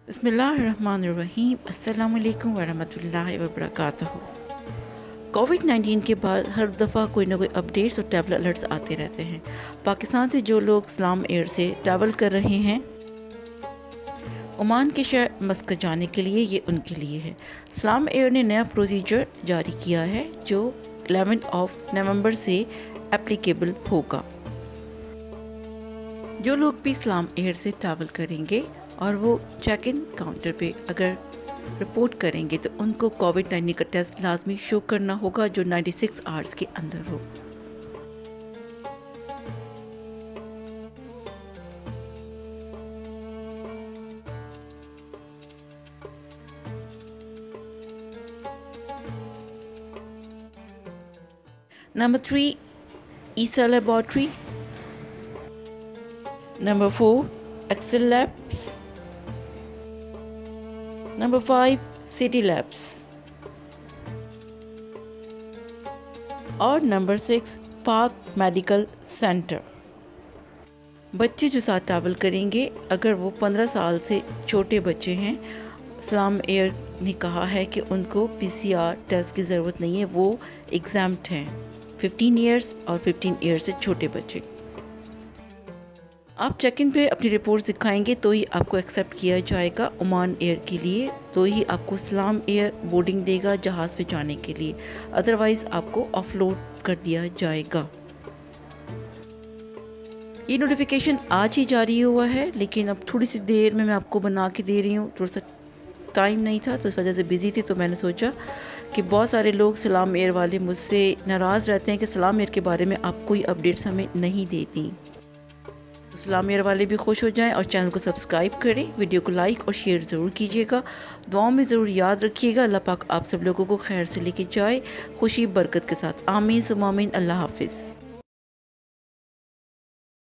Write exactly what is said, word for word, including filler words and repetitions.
बिस्मिल्लाहिर्रहमानिर्रहीम। अस्सलामु अलैकुम वरहमतुल्लाहि वबरकातुहू। कोविड नाइन्टीन के बाद हर दफ़ा कोई ना कोई अपडेट्स और ट्रैवल अलर्ट्स आते रहते हैं। पाकिस्तान से जो लोग सलाम एयर से ट्रैवल कर रहे हैं ओमान के शहर मस्कत जाने के लिए, ये उनके लिए है। सलाम एयर ने नया प्रोसीजर जारी किया है जो ग्यारह ऑफ नवंबर से एप्लीकेबल होगा। जो लोग भी सलाम एयर से ट्रैवल करेंगे और वो चेक इन काउंटर पे अगर रिपोर्ट करेंगे तो उनको कोविड नाइन्टीन का टेस्ट लाजमी शो करना होगा जो छियानवे आवर्स के अंदर हो। Number three, Essa laboratory. Number four, excel labs. Number five, city labs. और number six, park medical centre. बच्चे जो साथ ट्रैवल करेंगे अगर वो पंद्रह साल से छोटे बच्चे हैं, सलाम एयर ने कहा है कि उनको पीसीआर टेस्ट की ज़रूरत नहीं है, वो एग्जाम्प्ट हैं। पंद्रह इयर्स और पंद्रह इयर्स से छोटे बच्चे। आप चेक इन पे अपनी रिपोर्ट्स दिखाएंगे तो ही आपको एक्सेप्ट किया जाएगा ओमान एयर के लिए, तो ही आपको सलाम एयर बोर्डिंग देगा जहाज़ पे जाने के लिए, अदरवाइज़ आपको ऑफलोड कर दिया जाएगा। ये नोटिफिकेशन आज ही जारी हुआ है, लेकिन अब थोड़ी सी देर में मैं आपको बना के दे रही हूँ। थोड़ा सा टाइम नहीं था तो इस वजह से बिज़ी थी, तो मैंने सोचा कि बहुत सारे लोग सलाम एयर वाले मुझसे नाराज़ रहते हैं कि सलाम एयर के बारे में आप कोई अपडेट्स हमें नहीं देती। तो सलाम एयर वाले भी खुश हो जाएं और चैनल को सब्सक्राइब करें, वीडियो को लाइक और शेयर ज़रूर कीजिएगा। दुआओं में ज़रूर याद रखिएगा। अल्लाह पाक आप सब लोगों को खैर से लेके जाए, खुशी बरकत के साथ। आमीन सुम्मा आमीन। अल्लाह हाफिज़।